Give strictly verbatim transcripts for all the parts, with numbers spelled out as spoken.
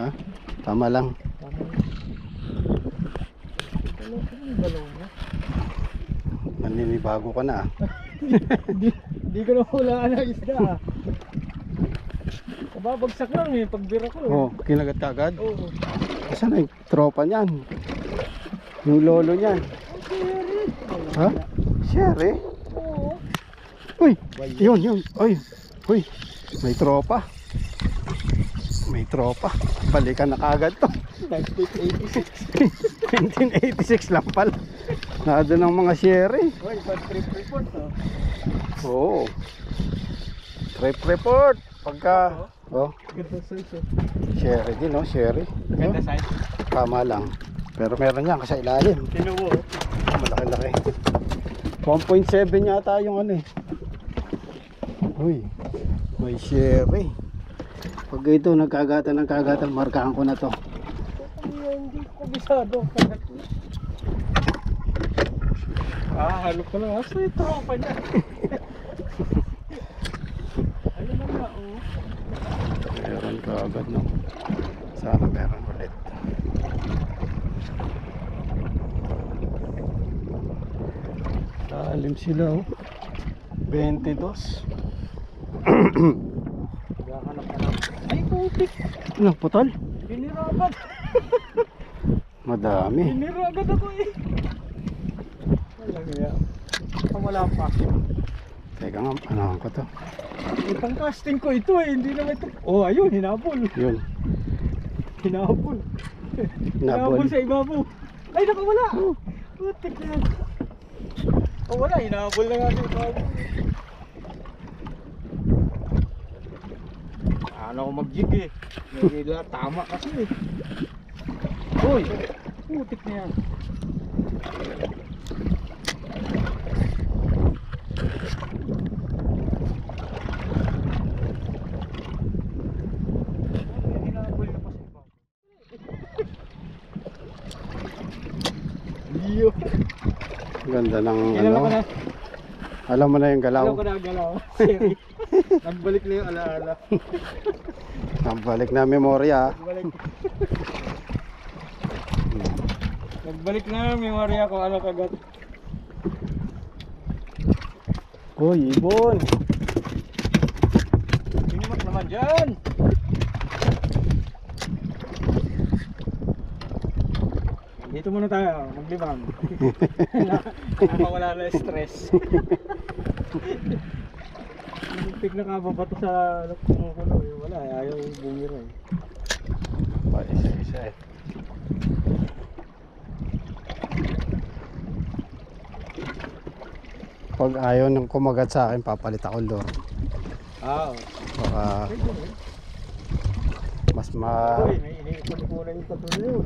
Ha? Tama lang. Tama lang. Ano yung galaw mo? Naninibago ka na. Di, di ko na hulaan ang isda ah. Kababagsak lang eh, pagbira ko eh. Oh, kinagat ka agad? Oo. Kasi na yung tropa niyan. Yung lolo niyan. Oh, Sherry. Ha? Sherry? Oo. Uy, yun, yun. Uy, uy. May tropa. May tropa. Balikan na kagad to. nineteen eighty-six. nineteen eighty-six lang pala. Nado ng mga sherry. Uy, bad trip report oh. Oo. Trip report. Pagka, oh, Ganda size oh. sherry din, oh, sherry. Ganda Oh, size. tama lang. Pero meron yan kasi ilalim. Tinubo oh. Malaki-laki. one point seven yata yung ano eh. Uy, may sherry. Pag ito nagkagatan ng kagatan, markahan ko na to. Hindi ko bisado. Ah, halok ko lang. Asa yung tropa niya? Ano na nga oh. Meron ka agad, no? Sana meron ulit. Lalim sila, oh. twenty-two. Naghahanap ka lang. Ay, putik. Ano, putol? Biniragan. Madami. Biniragan ako eh. Wala kaya. Wala pa. Teka nga, ano ko to? Itang casting ko ito eh. Hindi naman ito. Oh, ayun. Hinabol. Yun. Hinabol. Hinabol. Hinabol sa ibabaw. Ay, nakawala. Oh. Putik na. Oh, wala. Hinabol na nga sa ibabaw. Ano ko mag-jig eh. Hindi tama kasi eh. Uy, putik na yan. Iyo. Ganda ng Alam ko ano. na. Alam mo na yung galaw. Alam ko na ang galaw. Sorry. Nagbalik na yung alaala. Nagbalik na memorya. Nagbalik. Nagbalik na yung memorya ko ano kagat. Uy, ibon. Sinimak naman dyan. Dito muna tayo, maglibang. Nakawala na stress. Pig na kababato sa kulo eh. Wala, ayaw bumira eh. Pa, isa-isa eh. Pag ayaw nang kumagat sa akin, papalit ako lure. Ah, Baka mas ma... uy, may iniikulikulay yung patuloy yun.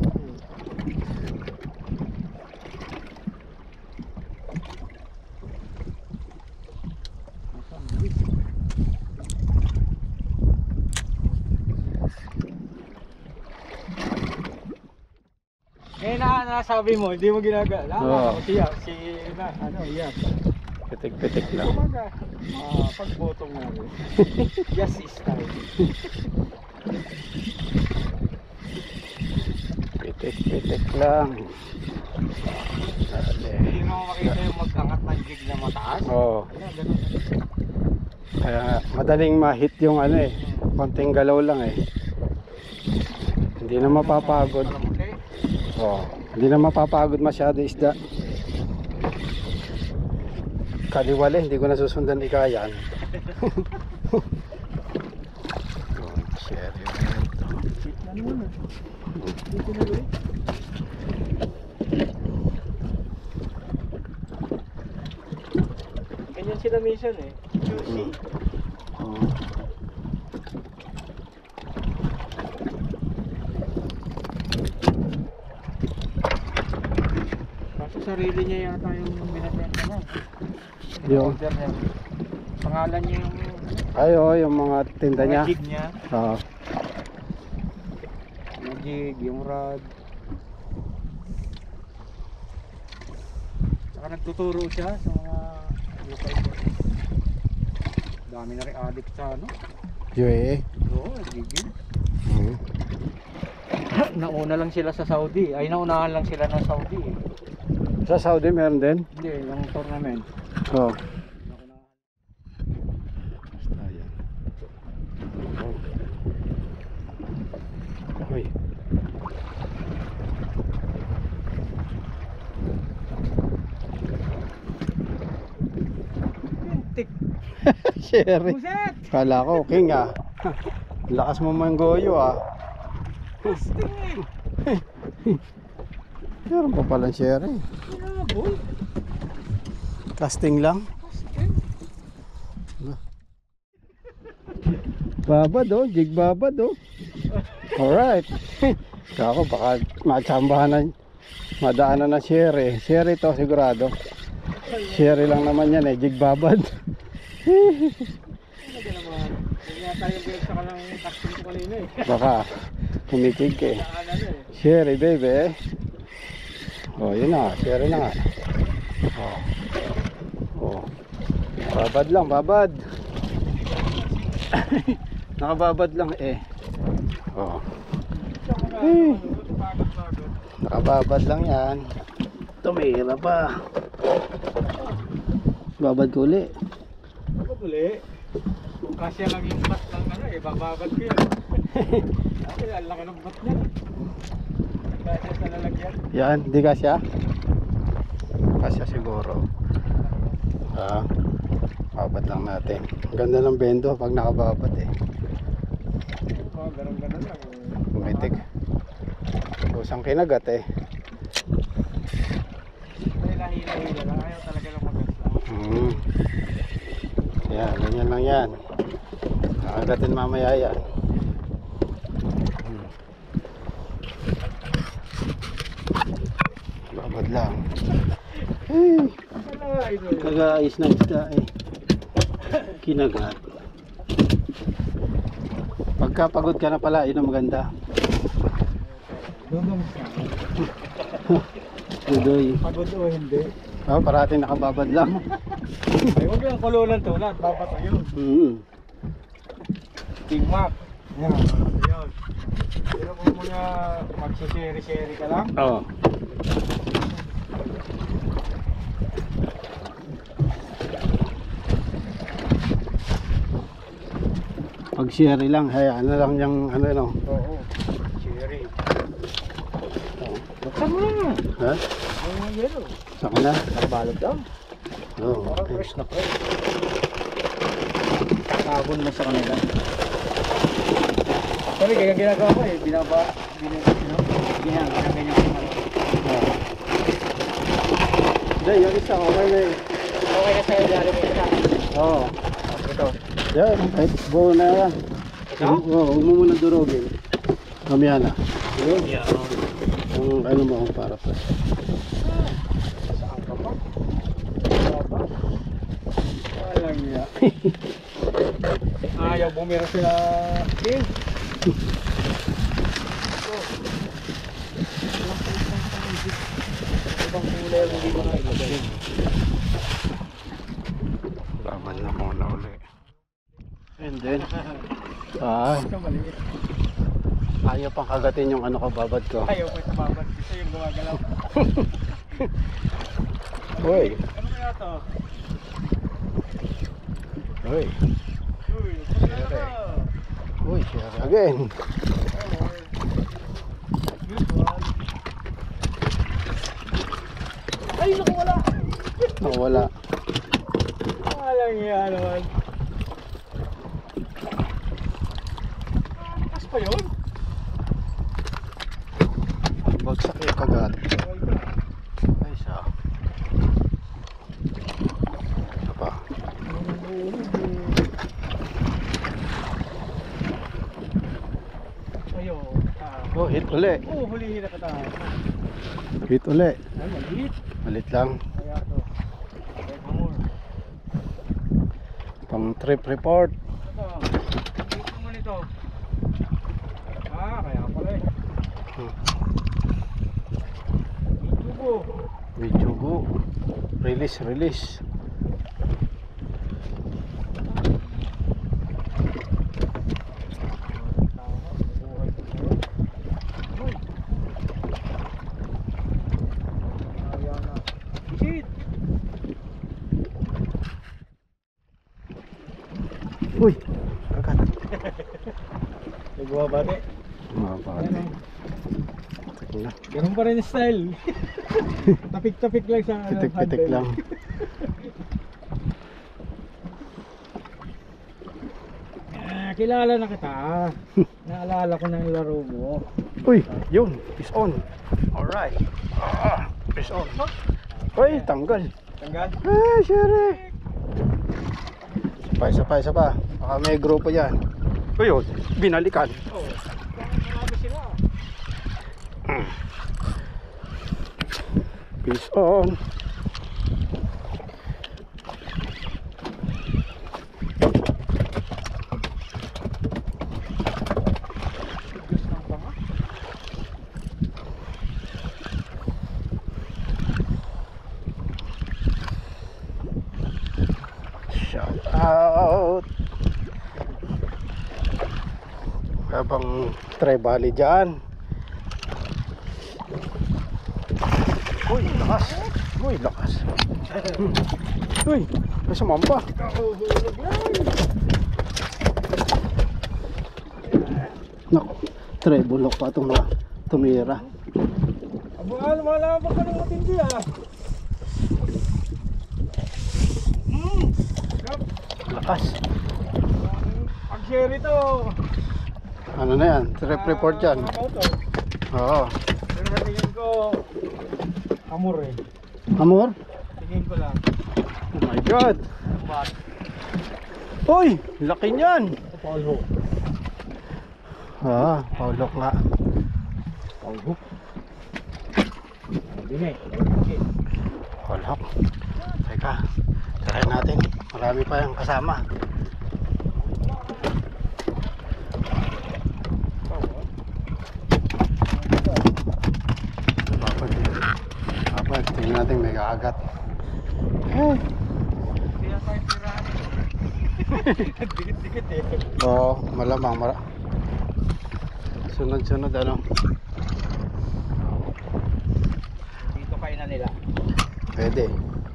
Eh na nasabi mo, hindi mo ginagala. Oo. Oh. Siya, si na, ano, yan. Pitik-pitik lang. Kumaga, ah, pagbotong namin. Yes is time. Pitik-pitik lang. Dali. Hindi mo makita yung mag-angat ng jig na mataas. Oo. Ano, ganun. Kaya madaling ma-hit yung ano eh. Konting galaw lang eh. Hindi na mapapagod. Oo. Hindi na mapapagod masyado isda. Kaliwala, hindi ko nasusundan ikayan. Oh, share yun ito. Ano mo? Dito na ulit. Ganyan sila minsan eh. Juicy. Oo. Kaso sarili niya yata yung binabenta niya. Yung, Order niya. Pangalan niya yung ay oh, yung mga tinda mga niya. jig niya. Oo. Yung jig, yung rod. Saka nagtuturo siya sa mga local boys. Dami na rin addict sa ano. Yun eh. Oo, jig yun. Mhm. nauna lang sila sa Saudi. Ay, naunahan lang sila ng Saudi. Eh. Sa Saudi meron din? Hindi, yung tournament. Oo. Oh. Hoy. Tik. Sherry. Buset! Kala ko, king ah. Lakas mo manggoyo ah. Casting eh. Meron pa palang sherry. Pinabol. Casting lang. Casting. Babad oh, jig babad oh. Alright. Kako baka matsambahan na, madaanan na sherry. Sherry to sigurado. Sherry lang naman yan eh, jig babad. Ano ba naman? Hindi nga tayo binagsa ka ng casting ko kanina eh. Baka kumikig eh. Saan ano eh. Sherry baby. Oh, yun na, sherry na nga. Oh. Oh. Babad lang, babad. Nakababad lang eh. Oh. Eh. Nakababad lang yan. Tumira pa. Babad ko uli. Ako uli. Kung kasya lang yung bat ng ano eh, bababad ko yun. Ay, ang laki ng bat niya. Kasya sa lalagyan. Yan, di kasya? Kasya siguro. Ah, babad lang natin. Ang ganda ng bendo pag nakababad eh. Oh, ganun-ganun lang. Pumitik. Kusang kinagat eh. Ay, lahila-hila lang. Ayaw talaga lang maganda. Hmm. Yan, ganyan lang yan. Nakagatin mamaya yan. Hmm. Babad lang. Hey, Wala, idol. kag-aayos ng isda eh. Kinagat. Pagka pagod ka na pala, yun ang maganda. Dudong siya. Dudoy. Pagod o hindi. Oh, parating nakababad lang. Ay, huwag yung kululan tulad. Babata yun. Hmm. Big Mac. Yan. Ayun. Pero kung mga magsiseri-seri ka lang. Oo. Oh. Pag sherry lang, hayaan na lang yung ano no. Oo. Seri. Buksan mo na. Ha? Ang yellow. Saka na? Nakabalot daw. Oo. Parang fresh na fresh. Sabon mo sa kanila. Sorry, kaya ginagawa ko eh. Binaba, binaba, binaba, ginaganyan ko naman. Hindi, yung isa, okay na eh. Okay na sa'yo, dali mo isa. Oo. Ito. Yan, kahit buo na yan. Ito? Oo, huwag mo muna durugin. Mamaya na. Yun. Yeah. Ang ano mo, para pa. Saan ka pa? Baba. Walang iya. Ayaw bumira sila. King. Ibang kulay ang hindi mga ilagay. Laban na muna uli. And then, ah, Ito maliit. ayaw pang kagatin yung ano kababad ko. Ayaw ko ito babad. Ito yung gumagalaw. Uy, Ano kaya ito? uy, Uy, ano kaya ito? uy, share again. Ay, naku, wala. Nawala. Walang iya naman. Kas pa yun? Bagsak yung kagat. Ay, siya. Isa pa. Ayo. Ah. Oh, hit uli. Oh, hulihin na kita. Hit uli. Ay, maliit. Malit lang. Kaya to. Teka more. Pang trip report. Ito. Ito mo nito. Ah, kaya pala eh. Hmm. Itubo. Video go. Release, release. Bumabati. Mabati. Ayan, Tingnan. ganun pa rin yung style. Tapik-tapik lang sa ano, Pitik-pitik handle. lang. Ah, kilala na kita. Naalala ko na yung laro mo. Uy, yun, fish on. Alright. Ah, fish on. Uy, tanggal. Tanggal? Ay, shere. Sapay, sapay, sapay. Baka may grupo yan. Uy, yun, binalikan. Oo. Oh, marami sila. Fish on. Diyos ng banga. Shout out. Habang trebali dyan. Uy, lakas. Uy, lakas. Hmm. Uy, may sumampa. Kahuhulog lang. Naku, trebulok pa itong mga tumira. Abo nga, lumalaban ka ng matindi ah. Hmm. Kap. Lakas. Pag-share ito. Ano na yan? Trip report yan. Ah, ako to. Oo. Pero tingin ko, amor eh. Amor? Tingin ko lang. Oh my God. Bat. Uy, laki niyan. Paul Hook. Ah, paulok nga. Paul Hook. Dine. Okay. Paulok. Teka, try natin. Marami pa yung kasama. Dapat, dapat, tingnan natin may kaagat. Eh. Kaya tayo tirahan. Dikit-dikit eh. Oo, malamang mara. Sunod-sunod ano. Dito kain na nila. Pwede.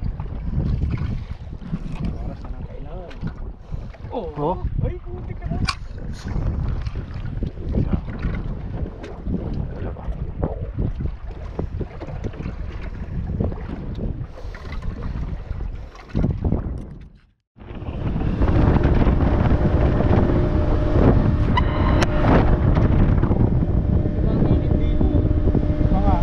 Oras na ng kainan. Oh. Oh. Ay, puti ka na. Wala pa. Ang init dito. Mga.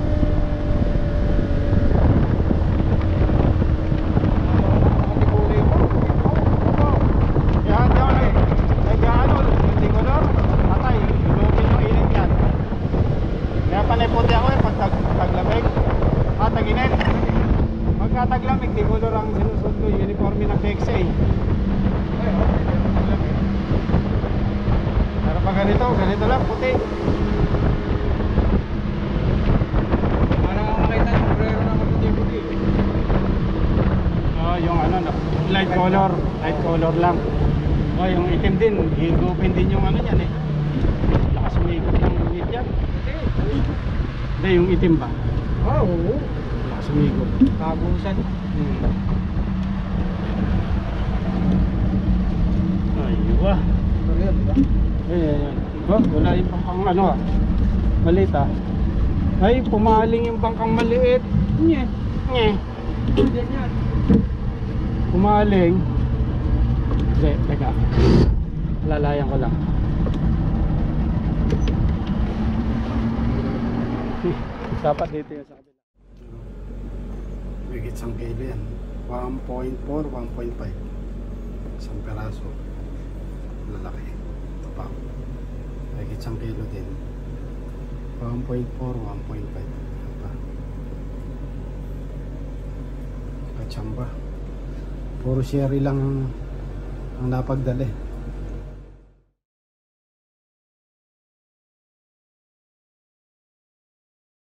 Yan, yan eh. Nag-ano, hindi ko na. Patay, lupin yung init yan. Kaya panay puti ako eh, pag tag taglamig. Ah, tag-init. Pagka taglamig, di ko ang sinusunod ko, uniforme ng P X A. Pero pag ganito, ganito lang, puti. Parang ang makita yung sombrero na maputi-puti. Oh, yung ano, no, light color, light color lang. Oh, yung itim din, higupin din yung ano yan eh. Lakas umikot ng init yan. Hindi, yung itim ba? Ah, oo. Lakas umikot. Kabusan. Hmm. Ay, wah. Ayan, di ba? Ayan, oh, wala yung bangkang ano ah. Maliit ah. Ay, pumaling yung bangkang maliit. Nye. Nye. Yan yan. Pumaling. Hindi, teka. Lalayan ko lang. Dapat dito yung sa kabila. Bigit isang kilo yan. one point four, one point five. Isang peraso. Lalaki. Ito pa. Bigit isang kilo din. one point four, one point five. Ito pa. Kachamba. Puro sherry lang ang napagdali.